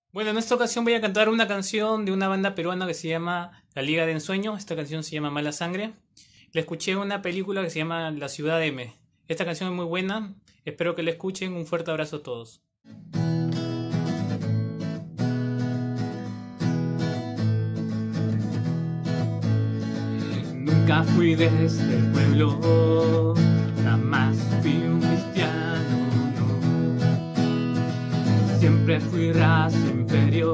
Bueno, en esta ocasión voy a cantar una canción de una banda peruana que se llama La Liga de Ensueño. Esta canción se llama Mala Sangre. La escuché en una película que se llama La Ciudad M. Esta canción es muy buena. Espero que la escuchen. Un fuerte abrazo a todos. Nunca fui de este pueblo, jamás fui un cristiano, no. Siempre fui raza inferior.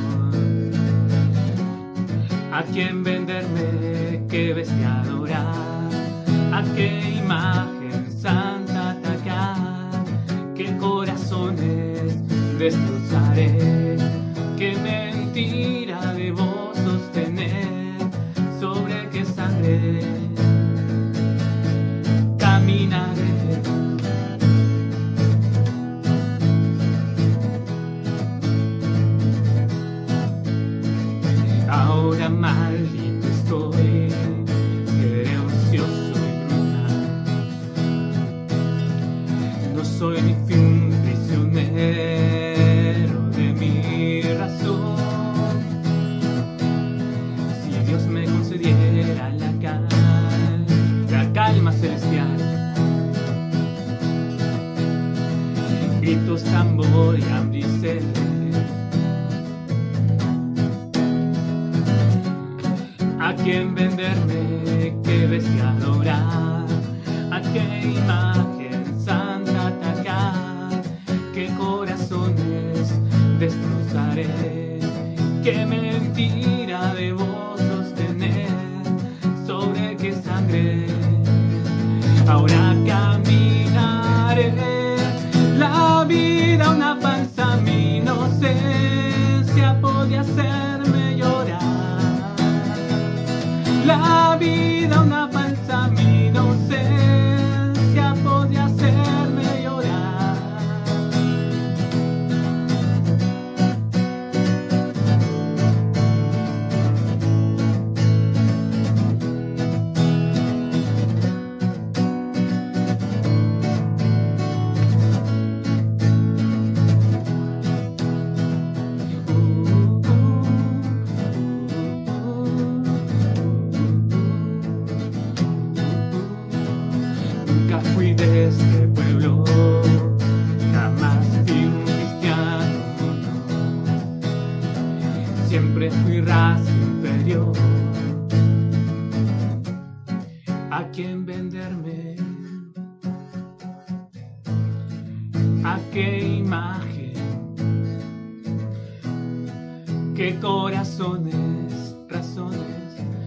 ¿A quién venderme? ¿Qué bestia adorar? ¿A qué imagen santa atacar? ¿Qué corazones destrozaré? ¿Qué mentira debo sostener? ¿Sobre qué sangre caminaré? Ahora maldito estoy, seré ocioso y brutal. No soy ni fui un prisionero de mi razón. Si Dios me concediera la calma celestial, gritos, tambor y hambre y sed, ¿a quién venderme? ¿Qué bestia adorar? ¿A qué imagen santa atacar? ¿Qué corazones destrozaré? ¿Qué mentira debo sostener? ¿Sobre qué sangre ahora caminaré? La vida una falsa, mi inocencia podía hacerme llorar. La vida una falsa, mi inocencia podría hacerme llorar. Nunca fui de este pueblo, jamás fui un cristiano, no. Siempre fui raza inferior. ¿A quién venderme? ¿A qué imagen? ¿Qué corazones, razones